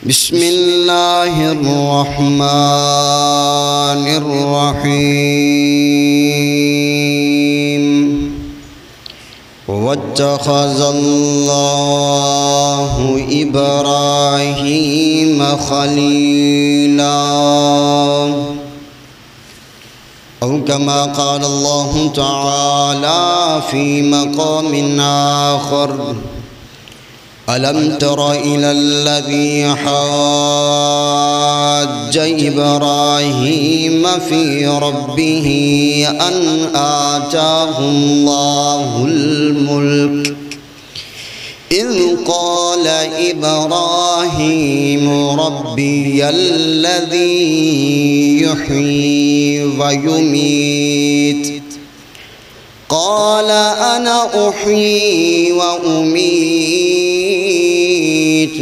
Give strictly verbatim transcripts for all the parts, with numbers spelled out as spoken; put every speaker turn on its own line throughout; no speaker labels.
بسم اللہ الرحمن الرحیم واتخذ اللہ ابراہیم خلیلا او کما قال اللہ تعالی فی مقام آخر ألم تر إلى الذي حاج إبراهيم في ربه أن آتاه الله الملك إذ قال إبراهيم ربي الذي يحيي ويميت قال أنا أحيي وأميت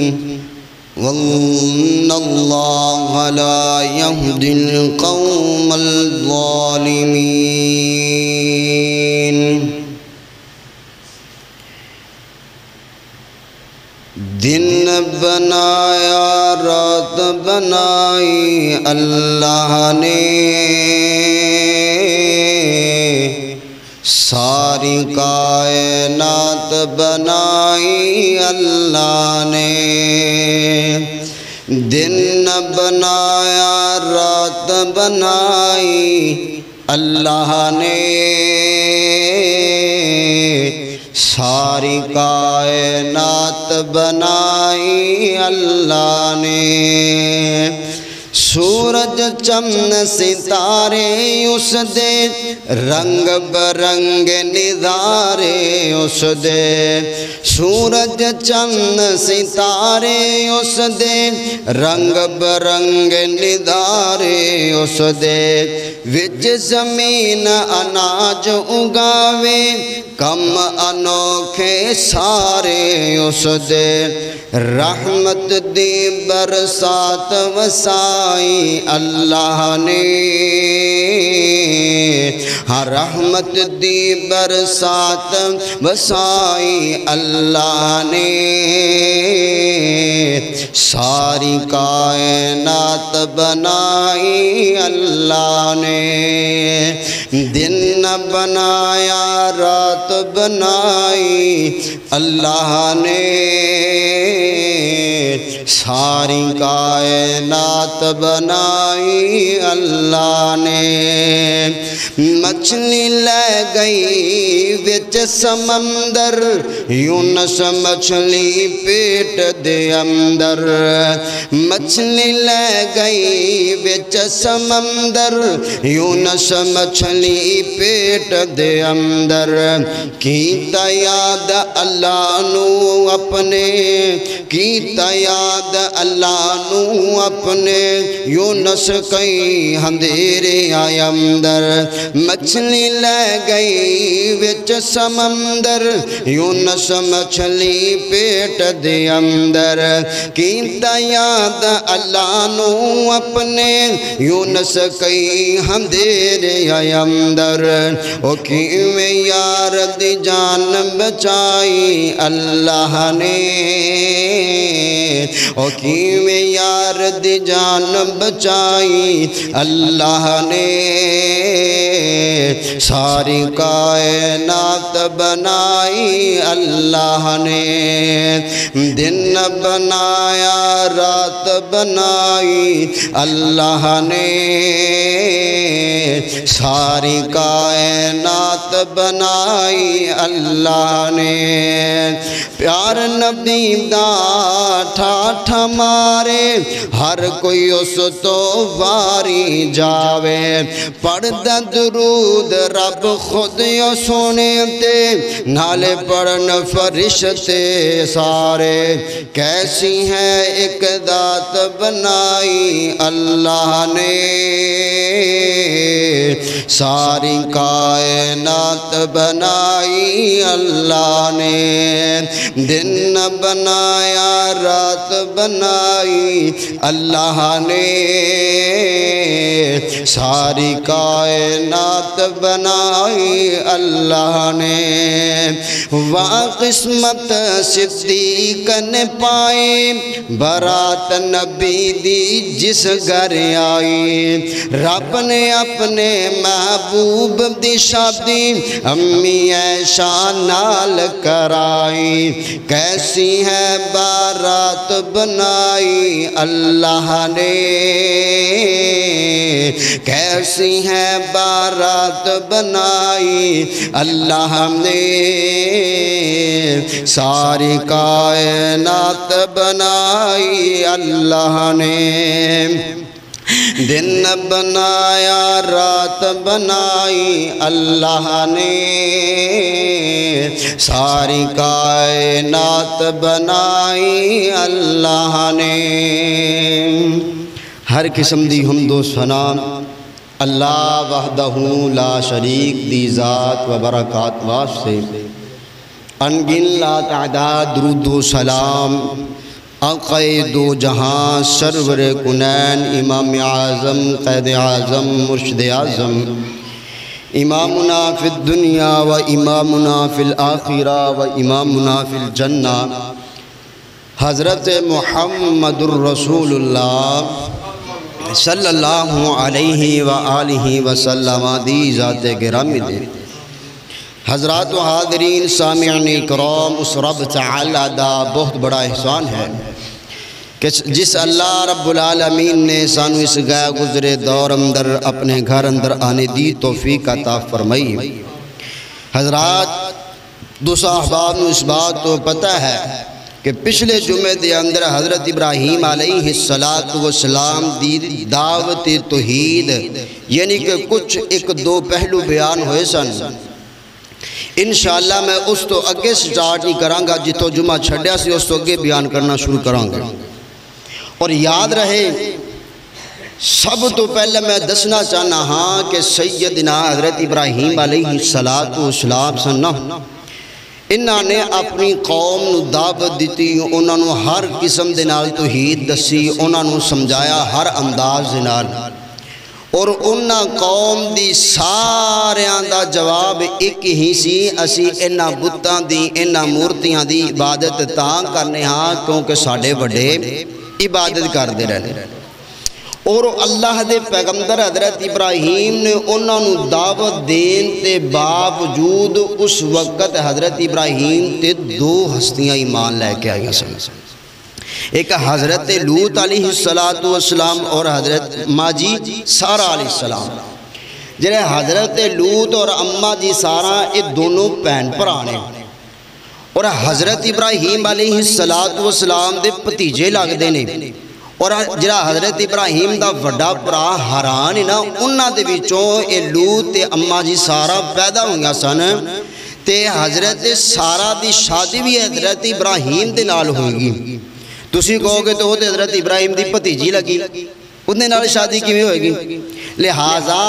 وإن الله لا يهدي القوم الظالمين دن بنایا رات بنائی اللہ نے ساری کائنات بنائی اللہ نے دن بنایا رات بنائی اللہ نے ساری کائنات بنائی اللہ نے سورج چمن ستارے اس دے رنگ برنگ نظارے اس دے سورج چمن ستارے اس دے رنگ برنگ نظارے اس دے وچ زمین اناج اگاوے کم انوکھے سارے اس دے رحمت دی برسات وسائی اللہ نے ہاں رحمت دی برسات وسائی اللہ نے ساری کائنات بنائی اللہ نے دن بنایا رات بنائی اللہ نے ساری کائنات بنائی اللہ نے مچھلی لے گئی وچ سمندر یونس مچھلی پیٹ دے اندر مچھلی لے گئی وچ سمندر یونس مچھلی پیٹ دے اندر کیتا یاد اللہ نو اپنے کیتا یاد اللہ نو اپنے یونس کئی اندھیرے آئے اندر مچھلی لے گئی وچ سمندر یونس مچھلی پیٹ دے اندر کیتا یاد اللہ نو اپنے یونس کئی اندھیرے آئے اندر او کیویں یار دی جان بچائی اللہ نے او کیویں یار دی جان بچائی اللہ نے ساری کائنات بنائی اللہ نے دن بنایا رات بنائی اللہ نے ساری کائنات بنائی اللہ نے پیار نبی دا ٹھاٹھا مارے ہر کوئی اس تو واری جاوے پڑھدا درود رب خود یو سونے تے نالے پڑھن فرشتے سارے کیسی ہے ایک ذات بنائی اللہ نے ساری کائنات بنائی اللہ نے دن بنایا رات رات بنائی اللہ نے، ساری کائنات بنائی اللہ نے۔ وہاں قسمت صدیق نے پائی، برات نبی دی جس گھر آئی، رب نے اپنے محبوب دی شادی امی عائشہ نال کرائی۔ کیسی ہے بارات بنائی اللہ نے، کیسی ہے بارات بنائی اللہ نے، ساری کائنات بنائی اللہ نے۔ دن بنایا رات بنائی اللہ نے، ساری کائنات بنائی اللہ نے۔ ہر قسم دی حمد و ثنا اللہ وحدہ لا شریک دی ذات و برکات واسطے، انگن لا تعداد درود و سلام آقا دو جہاں سرور کنین امام اعظم قائد اعظم مرشد اعظم امامنا فی الدنیا و امامنا فی الآخرہ و امامنا فی الجنہ حضرت محمد الرسول اللہ صلی اللہ علیہ وآلہ وسلم دی ذات گرامی دے۔ حضرات و حاضرین سامعین کرام، اس رب تعالیٰ دا بہت بڑا احسان ہے کہ جس اللہ رب العالمین نے سانو اس گئے گزرے دور اندر اپنے گھر اندر آنے دی توفیق عطا فرمائی۔ حضرات دوسرا احباب نو اس بات تو پتہ ہے کہ پچھلے جمعے دے اندر حضرت ابراہیم علیہ السلام دی دعوت توحید یعنی کہ کچھ ایک دو پہلو بیان ہوئے سن۔ انشاءاللہ میں اس تو اگے سٹارٹ ہی کروں گا، جتو جمعہ چھڑیا سی اس تو اگے بیان کرنا شروع کروں گا۔ اور یاد رہے سب تو پہلے میں دسنا چاہنا ہاں کہ سیدنا حضرت ابراہیم علیہ السلام سن انہاں نے اپنی قوم نو دعوت دیتی، انہاں نو ہر قسم دے نال توحید دسی، انہاں نو سمجھایا ہر انداز دے نال، اور انہاں قوم دی ساریاں دا جواب ایک ہی سی، اسی انہاں بتاں دی انہاں مورتیاں دی عبادت تاں کرنے ہاں کیونکہ ساڑھے بڑے عبادت کر دے رہے۔ اور اللہ دے پیغمبر حضرت ابراہیم نے انہاں نو دعوت دین تے باوجود اس وقت حضرت ابراہیم تے دو ہستیاں ایمان لے کے آئیں سن، ایک حضرت لوط علیہ السلام اور حضرت اماں جی سارہ علیہ السلام۔ جنہیں حضرت لوط اور اماں جی سارہ یہ دونوں پہن پر آنے اور حضرت ابراہیم علیہ السلام دے پتیجے لگ دینے، اور جنہیں حضرت ابراہیم دا وڈا پرا حران ہے نا، انہاں دے بیچوں اے لوط تے اماں جی سارہ پیدا ہوئے سن، تے حضرت سارہ دی شادی بھی حضرت ابراہیم دے نال ہوئی۔ تسی کہو گے تو وہ حضرت ابراہیم دی پتیجی لگی، انہیں نال شادی کی بھی ہوئے گی۔ لہٰذا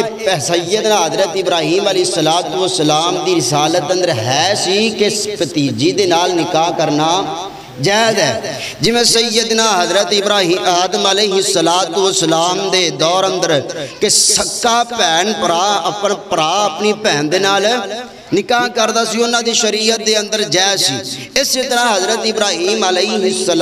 سیدنا حضرت ابراہیم علیہ السلام دی رسالت اندر ہے سی کہ پتیجی دے نال نکاح کرنا جائز ہے۔ جی میں سیدنا حضرت ابراہیم آدم علیہ السلام دے دور اندر کہ سکا پہن پرا اپن پرا اپنی پہن دے نال نکاح کردہ سی، انہاں دی شریعت دے اندر جائز سی۔ اسی طرح حضرت ابراہیم علیہ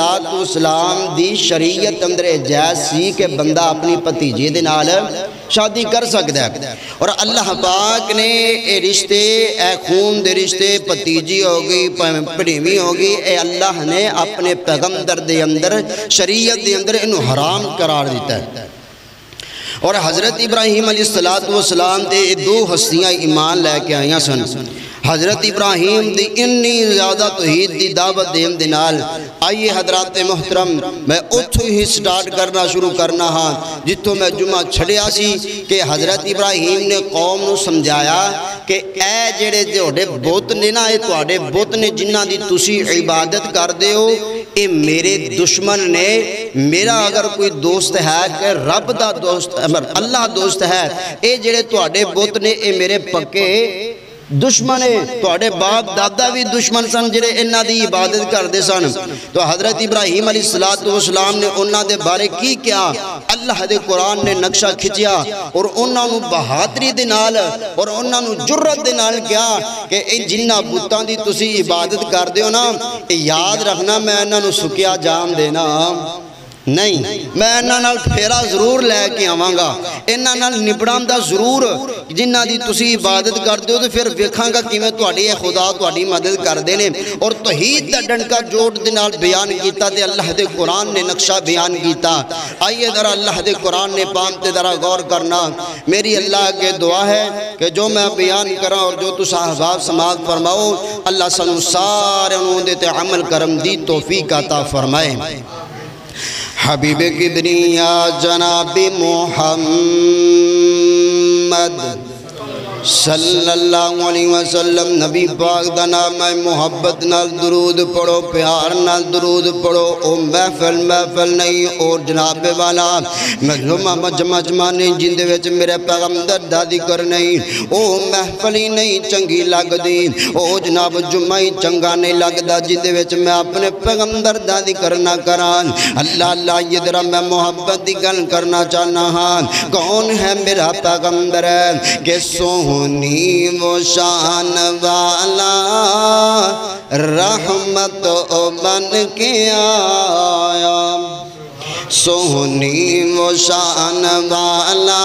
السلام دی شریعت اندر جائز سی کہ بندہ اپنی پتیجے دے نال شادی کر سکتا ہے، اور اللہ پاک نے اے رشتے اے خون دے رشتے پتیجی ہوگی پڑیوی ہوگی اے اللہ نے اپنے پیغمبر دے اندر شریعت دے اندر انہوں حرام قرار دیتا ہے۔ اور حضرت ابراہیم علیہ السلام دے دو ہستیاں ایمان لے کے آئیاں سن۔ حضرت ابراہیم دی انی زیادہ توحید دی دعوت دیم دنال آئیے حضرات محترم میں اتھو ہی سٹارٹ کرنا شروع کرنا ہاں جتوں میں جمعہ چھڑیا سی کہ حضرت ابراہیم نے قوم نو سمجھایا کہ اے جڑے جوڑے بت نے نا اے توڑے بت نے جنہ دی تسی عبادت کر دے ہو اے میرے دشمن نے، میرا اگر کوئی دوست ہے کہ رب دا دوست اللہ دوست ہے، اے جڑے توڑے بت نے اے میرے پکے دشمن ہے توڑے باپ دادا بھی دشمن سن جڑے انہاں دی عبادت کردے سن تو حضرت ابراہیم علیہ السلام نے انہاں دے بارے کی کیا اللہ دے قرآن نے نقشہ کھچیا اور انہاں نو بہادری دے نال اور انہاں نو جرت دے نال کیا کہ ان جنہ بتاں دی تسی عبادت کردے ہو نا یاد رکھنا میں انہاں نو سکیا جام دینا نہیں میں انہاں نال پھیرا ضرور لے کے آواں گا انہاں نال نبڑاں دا ضرور جنہاں دی تسی عبادت کردے ہو تو پھر ویکھاں گا کیویں تہاڈی اے خدا تہاڈی مدد کردے نے اور توحید دا ڈنکا جوڑ دے نال بیان کیتا تے اللہ دے قرآن نے نقشہ بیان کیتا آئیے ذرا اللہ دے قرآن نے پام تے ذرا غور کرنا میری اللہ کے دعا ہے کہ جو میں بیان کراں اور جو تساں احباب سماعت فرماؤ اللہ سانو سارے انہوں دے تے عمل کرم دی توفیق عطا فرمائے حبیب کبریا جناب محمد صلی اللہ علیہ وسلم نبی پاک دا نام ہے محبت نال درود پڑھو پیار نال درود پڑھو او محفل محفل نہیں اور جناب والا مجمع مجمع مجمع نہیں جن دے وچ میرے پیغمبر دا ذکر نہیں او محفل ہی نہیں چنگی لگ دی او جناب جمعہ ہی چنگا نہیں لگدا جن دے وچ میں اپنے پیغمبر دا ذکر نہ کران اللہ اللہ یہ ذرا میں محبت دی گل کرنا چاہنا ہاں کون ہے میرا پیغمبر ہے کہ سو سونی و شان والا رحمت بن کے آیا سونی و شان والا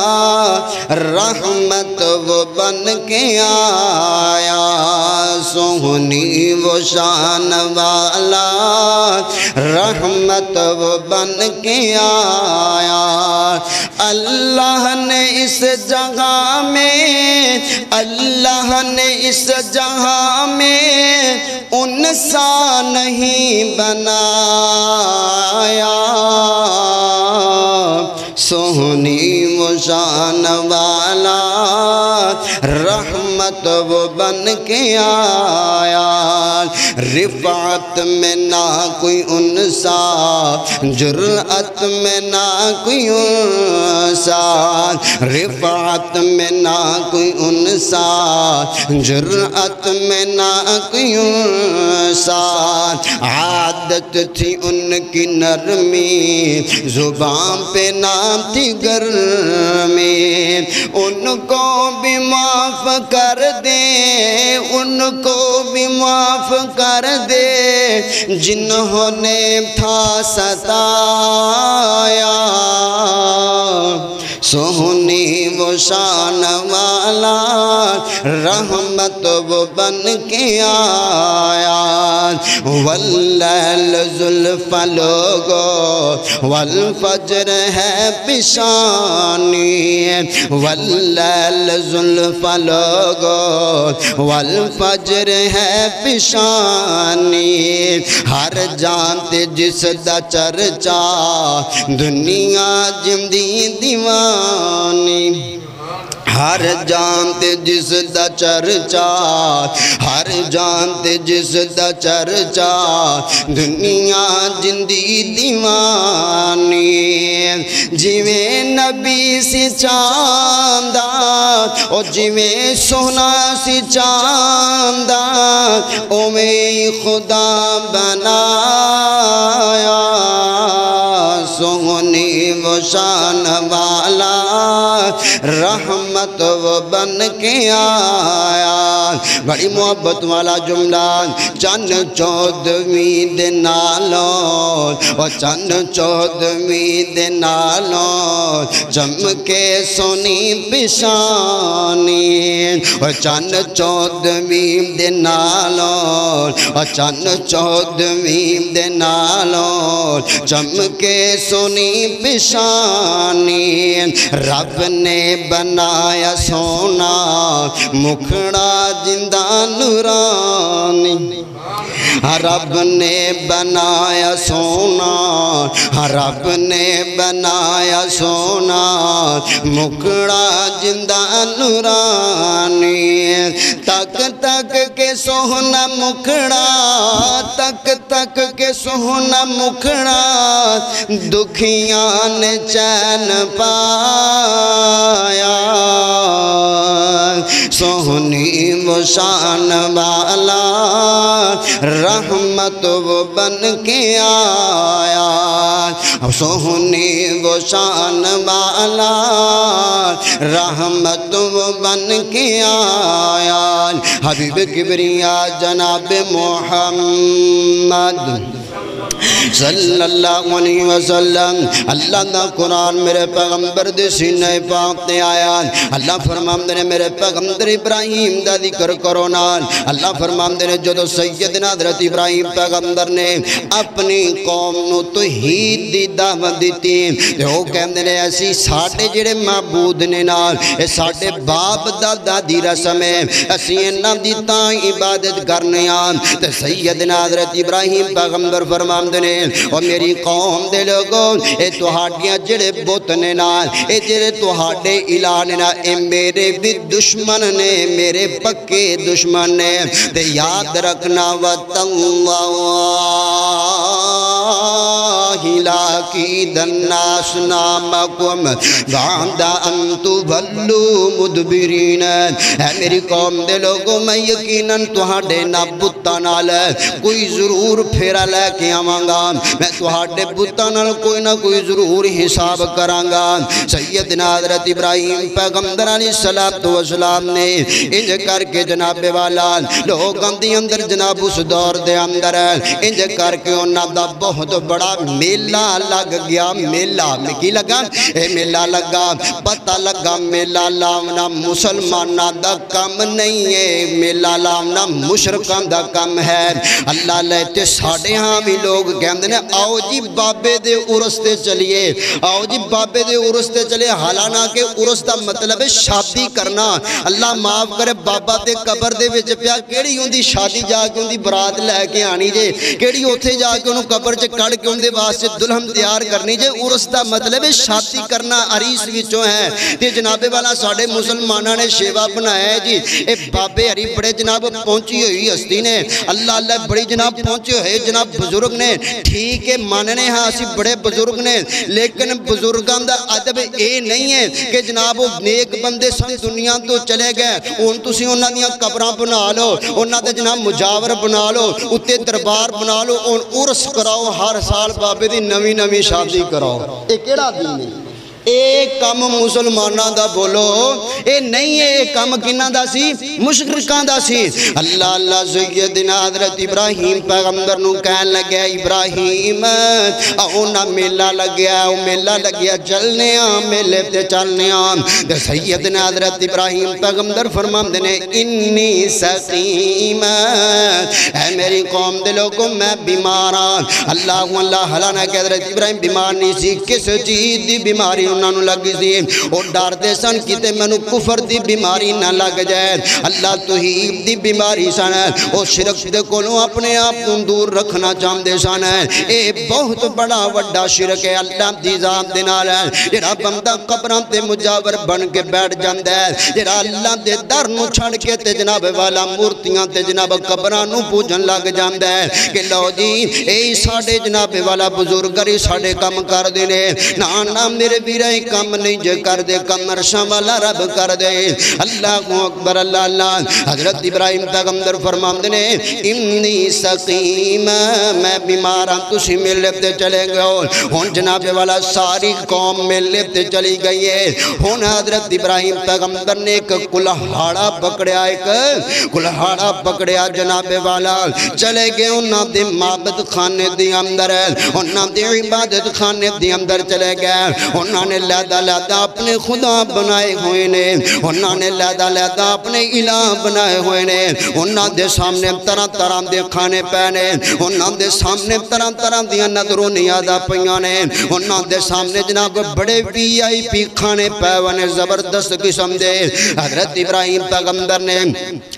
رحمت وہ بن کے آیا سونی و شان والا رحمت وہ بن کے آیا اللہ نے اس جگہ میں اللہ نے اس جگہ میں ان سا نہیں بنایا سونی و شان والا رحمت وہ بن کے آیا رفعت میں نہ کوئی انسا جرأت میں نہ کوئی انسا رفعت میں نہ کوئی انسا جرأت میں نہ کوئی انسا عادت تھی ان کی نرمی زبان پہ نام تھی گرمی ان کو بھی معاف کر دے ان کو بھی معاف کر دے جنہوں نے تھا ستایا سونی و شان والا رحمت وہ بن کے آیا واللیل زلف لوگو والفجر ہے پیشانی واللیل زلف لوگو والفجر ہے پیشانی ہر جانتے جس دا چرچا دنیا جمدی دیوانی ہر جانتے جس دا چرچا ہر جانتے جس دا چرچا دنیا جندی دیوانی جویں نبی سی چاندہ او جویں سونا سی چاندہ او میں خدا بنایا سونی و شان والا رحمت وہ بن کے آیا بڑی محبت والا جملہ چند چودویں دے نالوں اور چند چودویں دے نالوں چمکے سونی پیشانی اور چند چودویں دے نالوں اور چند چودویں دے نالوں چمکے سونی پیشانی رب نے بنایا سونا مکھڑا جندہ نورانی رب نے بنایا سونا رب نے بنایا سونا مکڑا جندہ نورانی تک تک کے سونا مکڑا تک تک کے سونا مکڑا دکھیاں نے چین پایا سونی وہ شان والا رحمت وہ بن کے آیا سونی وہ شان والا رحمت وہ بن کے آیا حبیب کبریا جناب محمد صلی اللہ علیہ وسلم اللہ دا قرآن میرے پیغمبر دے سینہ پاک تے آیا اللہ فرماندے نے میرے پیغمبر ابراہیم دا ذکر کرو نال اللہ فرماندے نے جدو سیدنا حضرت ابراہیم پیغمبر نے اپنی قوم نو توحید دی دعوت دیتی تے او کہندے نے اسی ساڈے جڑے معبود نے نال اے ساڈے باپ دادا دی رسم ہے اسی انہاں دی تاں عبادت کرنے آں تے سیدنا حضرت ابراہیم پیغمبر فرماندے نے اور میری قوم دے لوگوں اے تہاڈیاں جڑے بت نے نال اے جڑے تہاڈے الہ نے نال اے میرے بھی دشمن نے میرے پکے دشمن نے تے یاد رکھنا وَتَاللَّهِ لَأَكِيدَنَّ أَصْنَامَكُمْ بَعْدَ أَن تُوَلُّوا مُدْبِرِينَ اے میری قوم دے لوگوں میں یقیناً تہاڈے نال بتاں نال کوئی ضرور پھیرا لے کے آواں گا میں تہاڈے بتاں نال کوئی نہ کوئی ضرور حساب کراں گا سیدنا حضرت ابراہیم پیغمبر علیہ السلام نے انج کر کے جناب والا لوگاں دی اندر جناب اس دور دے اندر انج کر کے انہاں دا بہت بڑا میلہ لگ گیا میلہ کی لگا اے میلہ لگا پتہ لگا میلہ لاونا مسلماناں دا کم نہیں ہے میلہ لاونا مشرکاں دا کم ہے اللہ لیتے ساڑے ہاں بھی لوگ کہندے نے آؤ جی بابے دے عرصتے چلیے آؤ جی بابے دے عرصتے چلیے حالانہ کہ عرص دا مطلب ہے شادی کرنا اللہ معاف کرے بابا دے قبر دے وچ پیا کیڑی ہوندی شادی جا کے ہوندی برات لے کے آنی جے کیڑی اوتھے جا کے انہوں قبر چ کڑ کے ہوندے واسطے دلہن تیار کرنی جے عرص دا مطلب ہے شادی کرنا عریس وچوں ہے تے جناب والا ساڈے مسلماناں نے شیوا بنایا ہے جی اے بابے ہری بڑے جناب پہنچی ہوئی ہستی نے اللہ اللہ بڑی جناب پہنچے ہوئے جناب بزرگ نے ٹھیک ہے ماننے ہاں اسی بڑے بزرگ نے لیکن بزرگاں دا ادب اے نہیں ہے کہ جناب وہ نیک بندے سن دنیا تو چلے گئے ان تسی انہاں دیاں قبراں بنا لو انہاں دے جناب مجاور بنا لو اتے دربار بنا لو ان عرس کراؤ ہر سال بابے دی نوی نوی شادی کراؤ اے کیڑا دین ہے اے کم مسلمانہ دا بولو اے نہیں ہے اے کم کنہ دا سی مشرکان دا سی اللہ اللہ سیدنا حضرت ابراہیم پیغمبر نو کہن لگیا ابراہیم اونا میلہ لگیا او میلہ لگیا چلنے آم میلے تے چلنے آم سیدنا حضرت ابراہیم پیغمبر فرمان دینے انی سقیم اے میری قوم دے لوگوں میں بیماران اللہ اللہ حلانہ کہ حضرت ابراہیم بیمار نہیں سی کس چیز دی بیماری انہوں نے لگی سی اور ڈار دے سن کیتے میں نو کفر دی بیماری نہ لگ جائے اللہ توحید دی بیماری سن اور شرک دے کولوں اپنے آپ کو دور رکھنا چاہم دے سن اے بہت بڑا وڈا شرک ہے اللہ دی ذات دے نال جڑا بندہ قبراں تے مجاور بن کے بیٹھ جاندا ہے جڑا اللہ دے در نو چھڑ کے تے جناب والا مورتیاں تے جناب قبراں نو پوجن لگ جاندا ہے کہ لو جی اے ساڈے جناب والا بزرگری ساڈے کم کر دینے نا نا میرے ویرے کم نہیں جے کر دے کم عرشاں والا رب کر دے اللہ اکبر اللہ اللہ حضرت ابراہیم پیغمبر فرماندے نے انی سقیم میں بیماراں تسی میلے تے چلے گئے ہن جناب والا ساری قوم میلے تے چلی گئی ہے ہن حضرت ابراہیم پیغمبر نے ایک کلہاڑا پکڑیا ایک کلہاڑا پکڑیا جناب والا چلے گئے انہاں دے معبد خانے دی اندر انہاں دے عبادت خانے دی اندر چلے گئے انہاں نے لیدہ لیدہ اپنے خدا بنائے ہوئے نے انہاں نے لیدہ لیدہ اپنے الہ بنائے ہوئے نے انہاں دے سامنے طرح طرح دے کھانے پینے انہاں دے سامنے طرح طرح دیا نظروں نیادہ پیاں نے انہاں دے سامنے جناب بڑے پی آئی پی کھانے پیونے زبردست قسم دے حضرت ابراہیم پیغمبر نے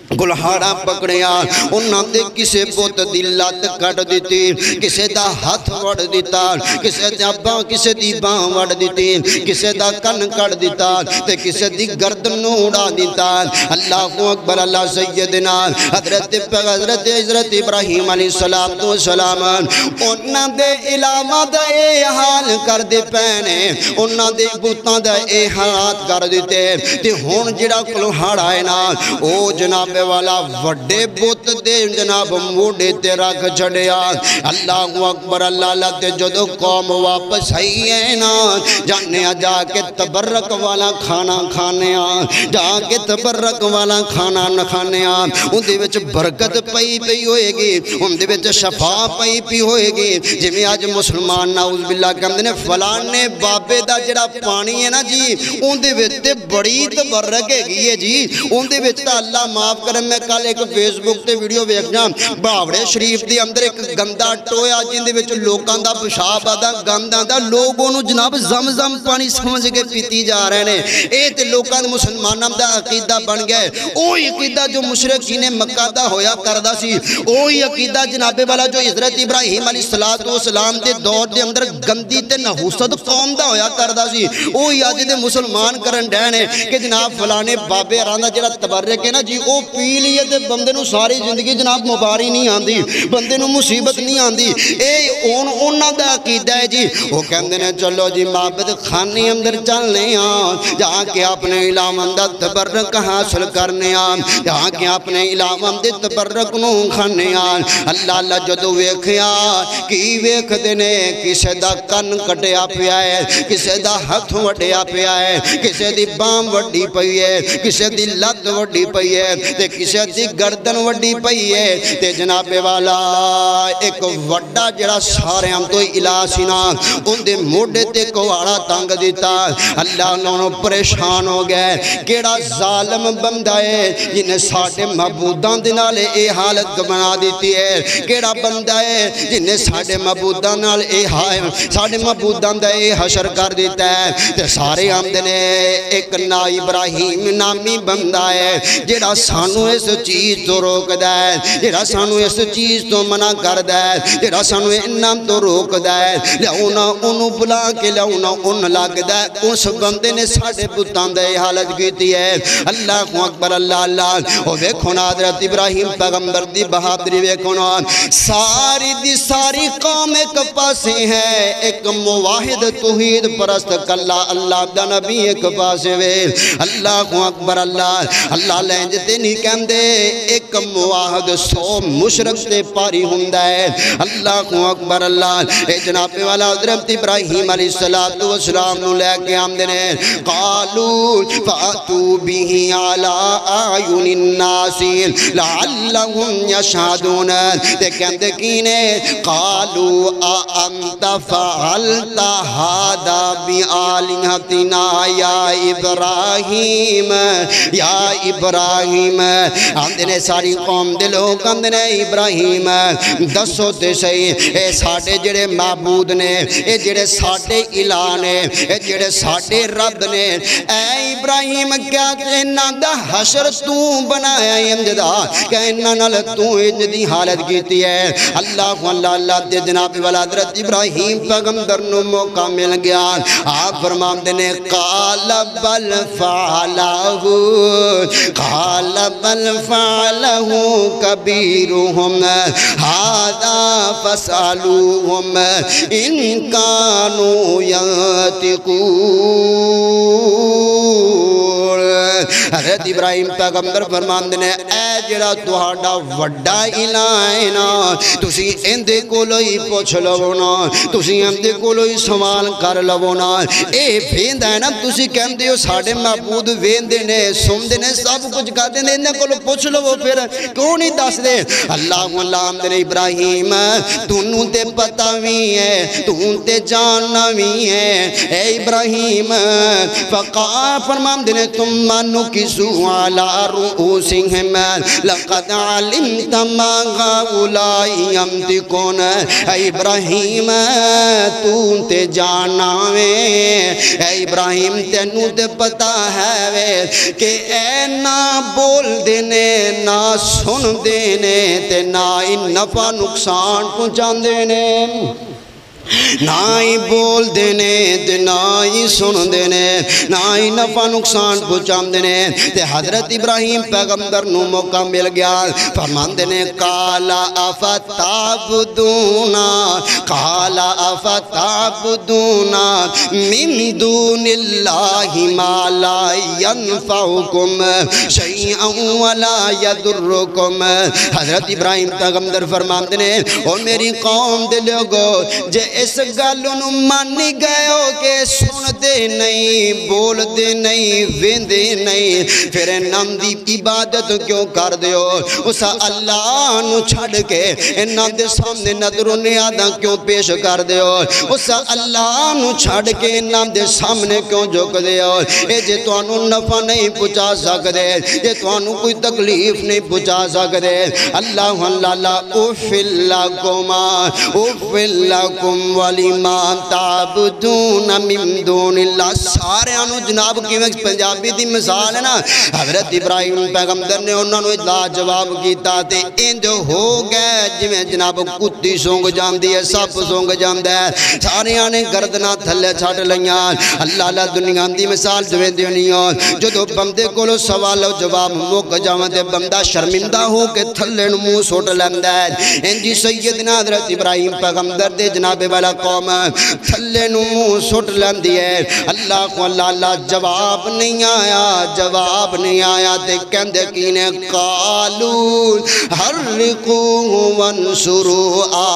گلہاڑا پکڑیا انہاں دے کسے بت دی لت کٹ دیتی کسے دا ہاتھ وڑ دیتا کسے دا باں کسے دی باں وڑ دیتی کسے دا کن کٹ دیتا تے کسے دی گردن اڑا دیتا اللہ اکبر اللہ سیدنا حضرت حضرت حضرت ابراہیم علیہ السلام انہاں دے علامہ دا اے حال کر دے پینے انہاں دے بتاں دا اے حالات کر دیتے تے ہون جڑا گلہاڑا ہے نا او جناب والا وڈے بوت دے جناب موڑے تے رکھ چھڑیا اللہ اکبر اللہ اللہ تے جدو قوم واپس آئی ہے نا جانے جا کے تبرک والا کھانا کھانے آن جا کے تبرک والا کھانا نہ کھانے آن ان دے وچ برکت پئی پئی ہوئے گی ان دے وچ شفا پئی پئی ہوئے گی جی میں آج مسلمان نعوذ باللہ کہم دینے فلانے بابے دا جڑا پانی ہے نا جی ان دے وچ بڑی تبرک ہے گی ہے جی ان دے وچ اللہ معاف کریں میں کل ایک فیس بک تے ویڈیو ویکھ جاں باوڑے شریف دے اندر ایک گندا ٹویا جن دے وچ لوکاں دا پیشاب آدا گند آندا لوگوں نو جناب زمزم پانی سمجھ کے پیتی جا رہے نے اے تے لوکاں دے مسلماناں دا عقیدہ بن گیا ہے اوہی عقیدہ جو مشرکین مکہ دا ہویا کردا سی اوہی عقیدہ جناب والا جو حضرت ابراہیم علیہ السلام دے دور دے اندر گندی تے نحوست قوم دا ہویا کردا سی اوہی آج دے مسلمان کرن ڈے نے کہ جناب فلانے بابے راندہ جڑا تبرک ہے نا جی او پی لیے تے بندے نو ساری زندگی جناب مباری نہیں آندی بندے نو مصیبت نہیں آندی اے اون اونا دا عقیدہ ہے جی وہ کہندے نے چلو جی معبد خانی اندر چلنے آن جہاں کہ اپنے علام اندر تبرک حاصل کرنے آن جہاں کہ اپنے علام اندر تبرک نو کھانے آن اللہ اللہ جدو ویکھیا کی ویکھ دینے کسے دا کن کٹیا پیا ہے کسے دا ہتھ وڈیا پیا ہے کسے دی بام وڈی پئی ہے کسے دی لت وڈی پئی ہے تے کسے دی گردن وڈی پئی ہے تے جناب والا ایک وڈا جڑا سارے ہم تو علاسی نا ان دے موڑے تے کوارا تانگ دیتا اللہ انہوں پریشان ہو گئے کیڑا ظالم بندہ ہے جنہیں ساڑھے معبودان دنالے اے حالت بنا دیتی ہے کیڑا بندہ ہے جنہیں ساڑھے معبودان نال اے ساڑھے معبودان دا اے حشر کر دیتا ہے تے سارے ہم دنے ایک نا ابراہیم نامی بندہ ہے جڑا سانو اس چیز تو روک دائے جڑا سانو اس چیز تو منع کر دائے جڑا سانو انام تو روک دائے لیاؤنا انہوں بلا کے لیاؤنا ان لگ دائے اس بندے نے ساڑھے بتان دے حالت کیتی ہے اللہ اکبر اللہ اللہ اور ویکھونا حضرت ابراہیم پیغمبر دی بہادری ویکھونا ساری دی ساری قوم ایک پاسے ہیں ایک مواحد توحید پرست کلا اللہ دا نبی ایک پاسے وے اللہ اکبر اللہ اللہ لینجتے نہیں کہندے ایک مواحد سو مشرک تے پاری ہندہ ہے اللہ اکبر اللہ اے جناب والا حضرت ابراہیم علیہ السلام نو لے کے آمدنے قالو فاتو بیہی علی آیون الناسین لعلہم یشہدون تے کہندے کینے قالو آنت فعلت ہادا بی آلہتنا یا ابراہیم یا ابراہیم آمدنے ساری قوم دلوں کندنے ابراہیم دسو تے صحیح اے ساڑھے جڑے معبود نے اے جڑے ساڑھے الہ نے اے جڑے ساڑھے رب نے اے ابراہیم کیا انہاں دا حشر تو بنایا امجدہ کہ انہاں نال تو انجدی حالت کیتی ہے اللہ اللہ اللہ دے جناب والا حضرت ابراہیم پیغمبر نو موقع مل گیا آپ فرمام دینے قال بل فعلہو قال بل فعلہو کبیرہم ہادا فسالوہم ان کانو یاتقون حضرت ابراہیم پیغمبر فرمان دینے اے جڑا توہاڑا وڈا الہینا تسی اندے کو لوئی پوچھ لونا تسی اندے کو لوئی سوال کر لونا اے بھیند ہے نا تسی کہم دیو ساڑھے معبود وین دینے سن دینے سب کچھ کہا دینے اندے کو لوئی پوچھ لو پھر کیوں نہیں دس دے اللہ اللہ دینے ابراہیم تنوں تے پتاوی ہے تنوں تے جانوی ہے اے ابراہیم فقا فرمان دینے تم مانو نُكِسُوا عَلَىٰ رُؤُوسِهِمْ لَقَدْ عَلِمْتَ مَا هَؤُلَاءِ يَنطِقُونَ۔ اے ابراہیم تو تے جانا وے، اے ابراہیم تینوں تے پتا ہے وے کہ اے نہ بول دینے نہ سن دینے تے نہ ہی نفع نقصان پہنچان دینے، نہ ہی بول دینے تے نہ ہی سن دینے نہ ہی نفع نقصان پہنچان دینے۔ تے حضرت ابراہیم پیغمبر نو موقع مل گیا، فرماندے نے قَالَ أَفَتَعْبُدُونَ قَالَ أَفَتَعْبُدُونَ مِن دُونِ اللَّهِ مَا لَا يَنفَعُكُمْ شَيْئًا وَلَا يَضُرُّكُمْ۔ حضرت ابراہیم پیغمبر فرماندے نے او میری قوم دے لوگو جے اس گالوں مانی گئے ہو کہ سن دے نہیں بول دے نہیں ویندے نہیں پھر نام دی عبادت کیوں کر دے ہو؟ اس اللہ نو چھڑ کے نام دے سامنے نظر و نیادہ کیوں پیش کر دے ہو؟ اس اللہ نو چھڑ کے نام دے سامنے کیوں جھک دے ہو؟ اے جے تو انو نفع نہیں پچا سکتے، جے تو انو کوئی تکلیف نہیں پچا سکتے، اللہ اللہ اللہ اوفل لکما اوفل لکم وَلِمَا تَعْبُدُونَ مِن دُونِ اللَّهِ۔ سارے آنو جناب کی میں پنجابی دی مثال ہے نا، حضرت ابراہیم پیغمبر نے انہوں نے لا جواب کیتا تے انج ہو گئے جویں جناب کتی سونگ جام دی ہے، سپ سونگ جام دے، سارے آنے گردنا تھلے چھاٹ لیاں۔ اللہ اللہ دنیا دی مثال جویں دیونیوں جو دو بندے کو لو سوال و جواب موک جاویں دے بندہ شرمندہ ہو کے تھلے نمو سوٹ لیندہ ہے۔ انجی سیدنا حضرت ابراہیم پیغمبر دے جناب والا قوم تھلے نمو سٹ لین دیئے، اللہ کو اللہ اللہ جواب نہیں آیا جواب نہیں آیا تے کہندے کینے قالو حرقوہ وانصروا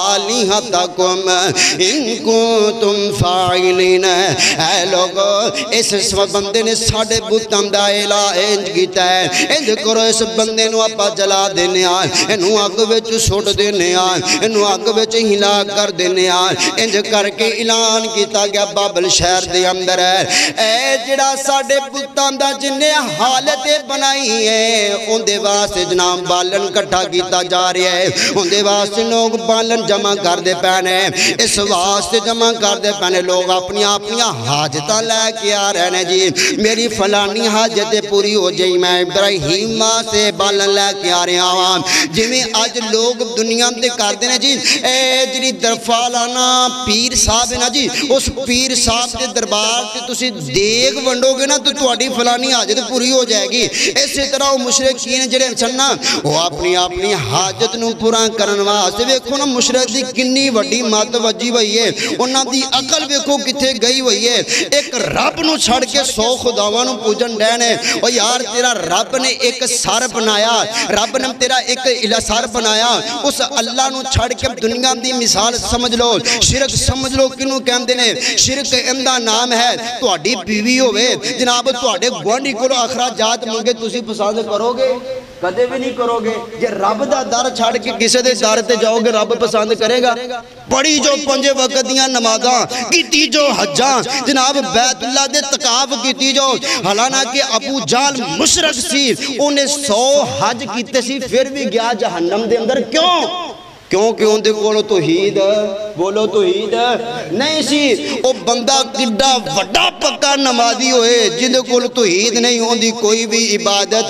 آلہتکم ان کنتم فاعلین۔ اے لوگو اس بندے نے ساڑھے بتاں دا الہ انج کیتا ہے، انج کرو اس بندے نو اپا جلا دینے آئے، انو آگ وچ سٹ دینے آئے، انو آگ وچ ہلا کر دینے آئے، انج کر کے اعلان کیتا گیا بابل شہر دے اندر ہے اے جڑا ساڑے بتاں دا جنہیں حالت بنائی ہے ان دے واسطے جناب بالن کٹھا کیتا جا رہا ہے، ان دے واسطے لوگ بالن جمع کر دے پہنے، اس واسطے جمع کر دے پہنے لوگ اپنی اپنی حاجتہ لے کے آ رہنے جی میری فلانی حاجتیں پوری ہو جائی میں ابراہیم سے بالن لے کے آ رہے ہوں جی میں آج لوگ دنیا دے کر دینے جی اے جڑی درفالانا پیر صاحب ہے نا جی اس پیر صاحب دے دربار تے تسی دیگ ونڈو گے نا تو تواڈی فلانی حاجت پوری ہو جائے گی۔ اسی طرح وہ مشرکین جڑے سننا وہ اپنی اپنی حاجت نو پورا کرن واسطے ویکھو نا مشرک دی کنی وڈی متوجہ ہوئی ہے، انہاں دی عقل ویکھو کتھے گئی ہوئی ہے، ایک رب نو چھڑ کے سو خداواں نو پوجن ڈین ہے۔ او یار تیرا رب نے ایک سر بنایا، رب نے تیرا ایک الہ سر بنایا، اس اللہ نو چھڑ کے دنیا دی مثال سمجھ لو، شرک سمجھ لو کنو کہندے نے شرک اندہ نام ہے تواڈی بیوی ہوئے جناب تواڈے گوانڈی کولو اخراجات منگے تسی پسند کرو گے؟ کدے بھی نہیں کرو گے۔ جے رب دا در چھاڑ کے کسے دے در تے جاؤ گے رب پسند کرے گا؟ پڑھی جو پنجے وقت دیاں نمازاں کیتی جو حجاں جناب بیت اللہ دے تقاف کیتی جو حالانہ کہ ابو جال مشرک سی انہیں سو حج کیتے سی پھر بھی گیا جہنم دے اندر کیوں؟ کیونکہ ان دے بولو توحید بولو توحید نہیں سی او بندہ کڈا وڈا پکا نمازی ہوئے جن دے بولو توحید نہیں ہوں دی کوئی بھی عبادت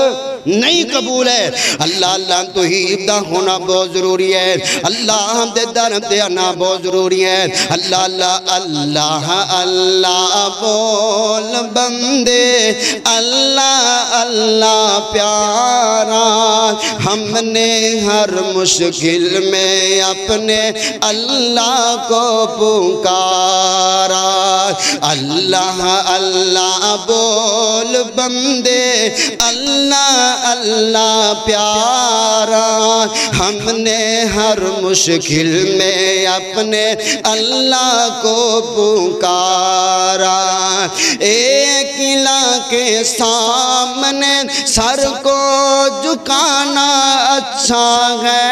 نہیں قبول ہے۔ اللہ اللہ توحید دا ہونا بہت ضروری ہے، اللہ ہم دے در دے آنا بہت ضروری ہے۔ اللہ اللہ اللہ اللہ بول بندے اللہ اللہ پیارا ہم نے ہر مشکل میں اپنے اللہ کو پکارا۔ اللہ اللہ بول بندے اللہ اللہ پیارا ہم نے ہر مشکل میں اپنے اللہ کو پکارا۔ ایک الہ کے سامنے سر کو جھکانا اچھا ہے،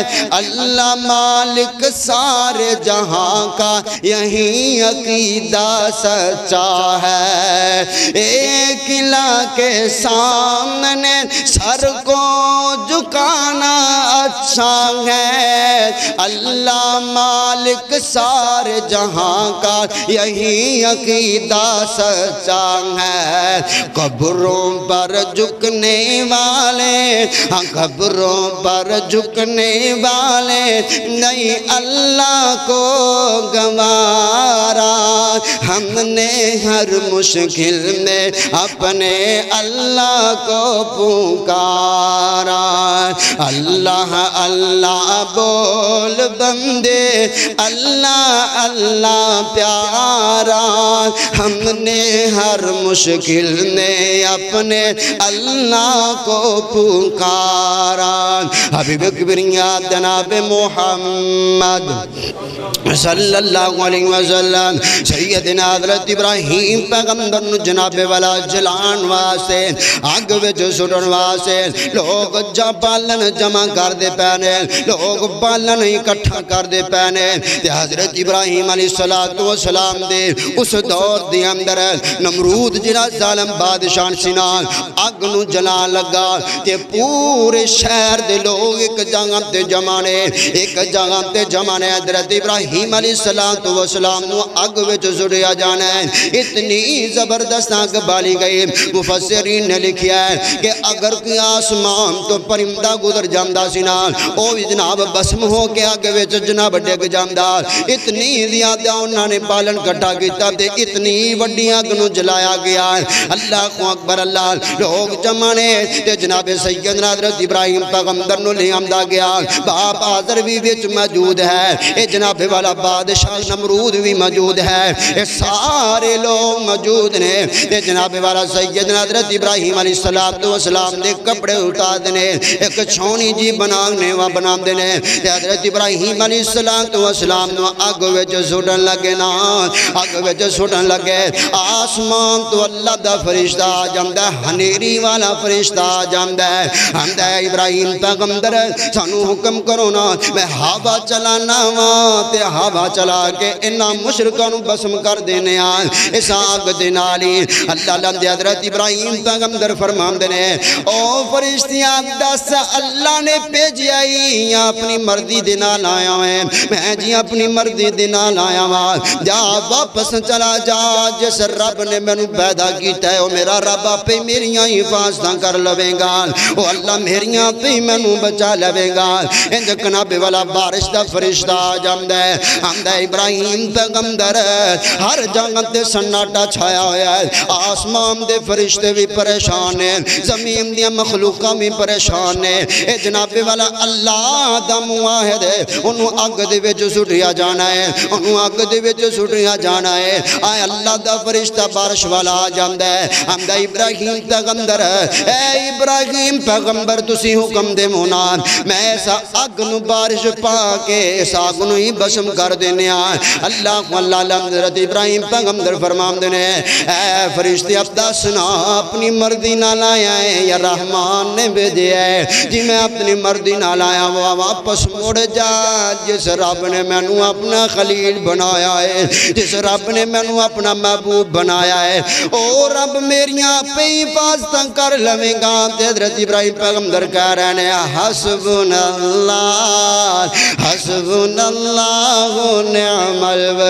اللہ مالک سارے جہاں کا یہی عقیدہ سچا ہے، ایک الہ کے سامنے سر کو جھکانا اچھا ہے، اللہ مالک سارے جہاں کا یہی عقیدہ سچا ہے۔ قبروں پر جھکنے والے، ہاں قبروں پر جھکنے والے نہیں اللہ کو گوارا، ہم نے ہر مشکل میں اپنے اللہ کو پکارا۔ اللہ اللہ بول بندے، اللہ اللہ پیارا، ہم نے ہر مشکل میں اپنے اللہ کو پکارا۔ حبیب کبریات جناب محمد صلی اللہ علیہ وسلم سیدنا حضرت ابراہیم پیغمبر نو جناب والا جلان واسے آگ وچ سٹن واسے لوگ جا بالن جمع کر دے پینے، لوگ بالن اکٹھا کر دے پینے، تے حضرت ابراہیم علیہ السلام دے اس دور دے اندر نمرود جڑا ظالم بادشاہ سنان آگ نو جلان لگا تے پورے شہر دے لوگ ایک جگہ تے جمانے ایک جگہ تے جمانے حضرت ابراہیم علیہ السلام نو آگ وچ سٹیا جانا ہے۔ اتنی زبردست آگ بالی گئی، مفسرین نے لکھیا ہے کہ اگر کوئی آسمان تو پرندہ گزر جاندہ سنان او جناب بسم ہو کے آگ وچ جناب ڈگ جاندہ، اتنی زیادہ انہوں نے پالن کٹا کیتا تے اتنی وڈی آگ نو جلایا گیا ہے۔ اللہ کو اکبر، اللہ لوگ جمانے تے جناب سیدنا حضرت ابراہیم پیغمبر نو لے آمدہ گیا، باپ آذر بھی وچ موجود ہے، اے جناب والا بادشاہ نمرود بھی موجود ہے، اے سارے لوگ موجود نے، اے جناب والا سیدنا حضرت ابراہیم علیہ السلام نے کپڑے اٹھا دینے، ایک چھونی جی بنانے و بنا دینے، حضرت ابراہیم علیہ السلام نو آگ وچ سٹن لگے نا، آگ وچ سٹن لگے، آسمان تو اللہ دا فرشتہ آ جاندہ ہے، ہنیری والا فرشتہ آ جاندہ ہے، ہمدہ ابراہیم پیغمبر سانو حکم کرو نا، میں ہوا چلانا وہاں تے ہوا چلا کے انہاں مشرکانو بسم کر دینے آن، اس آگ دینالی اللہ لندے حضرت ابراہیم پیغمبر فرمان دینے، او فرشتیاں دس اللہ نے پیجی آئی اپنی مردی دینا لایا ہے، میں جی اپنی مردی دینا لایا ہے، جا واپس چلا جا، جس رب نے میں نو پیدا کیتا ہے وہ میرا رب پہ میریاں حفاظتاں کر لویں گا، وہ اللہ میریاں پہ میں نو بچا لویں گا۔ انج کنابے والا بارش دا فرشتہ جامدہ ہے، ہمدہ ابراہیم پیغمبر ہر جگہ تے سناٹا چھایا ہویا ہے، آسمان دے فرشتے بھی پریشان ہیں، زمین دیا مخلوقہ بھی پریشان ہیں، اے جناب والا اللہ دا معاہد ہے، انہوں آگ دے وچ سٹیا جانا ہے، انہوں آگ دے وچ سٹیا جانا ہے، آئے اللہ دا فرشتہ بارش والا جامدہ ہے، ہمدہ ابراہیم پیغمبر اے ابراہیم پیغمبر تسی حکم دے مونان، میں ایسا آگ نو بارش پا کے اس آگ نو ہی بسم کر دینے آئے، اللہ اللہ حضرت ابراہیم پیغمبر فرمان دینے، اے فرشتے اب دسنا اپنی مردی نہ لایا ہے یا رحمان نے بھیجے ہے، جی میں اپنی مردی نہ لایا وہ واپس مڑ جا، جس رب نے میں نو اپنا خلیل بنایا ہے، جس رب نے میں نو اپنا محبوب بنایا ہے، او رب میریاں پہ حفاظتاں کر لویں گا۔ حضرت ابراہیم پیغمبر کہہ رہے ہیں حسبنا اللہ حسبنا اللہ نعم